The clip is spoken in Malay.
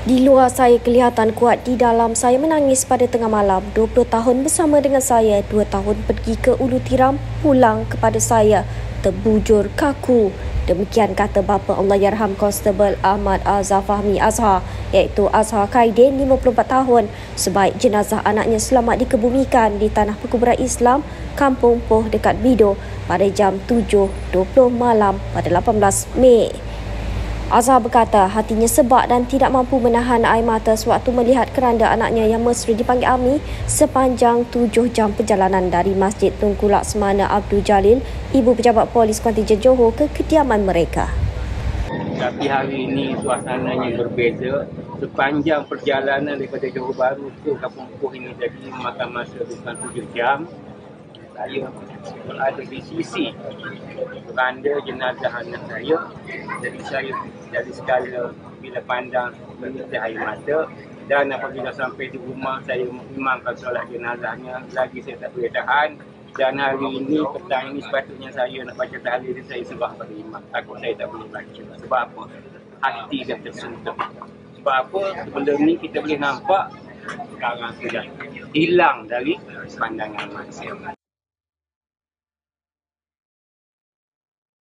Di luar saya kelihatan kuat, di dalam saya menangis pada tengah malam. 20 tahun bersama dengan saya, 2 tahun pergi ke Ulu Tiram, pulang kepada saya, terbujur kaku. Demikian kata bapa Allahyarham Konstebel Ahmad Azhar Fahmi Azhar, iaitu Azhar Khairudin, 54 tahun. Sebaik jenazah anaknya selamat dikebumikan di tanah perkuburan Islam Kampung Poh dekat Bido pada jam 7.20 malam pada 18 Mei. Azhar berkata hatinya sebak dan tidak mampu menahan air mata sewaktu melihat keranda anaknya yang mesra dipanggil Ami sepanjang 7 jam perjalanan dari Masjid Tunku Laksmana Abdul Jalil, ibu pejabat polis kontijen Johor, ke kediaman mereka. Tapi hari ini suasananya berbeza. Sepanjang perjalanan daripada Johor Bahru ke Kampung Poh ini jadi memakan masa bukan 7 jam. Saya berada di sisi keranda jenazah anak saya. Jadi saya dari segala bila pandang meniti air mata, dan apabila sampai di rumah saya mengimamkan solat jenazahnya, lagi saya tak boleh tahan. Dan hari ini, petang ini sepatutnya saya nak baca tahlil, saya sebab pada imam. Takut saya tak boleh baca. Sebab apa? Hati dah tersentuh. Sebab apa? Sebelum ni kita boleh nampak, sekarang sudah hilang dari pandangan manusia.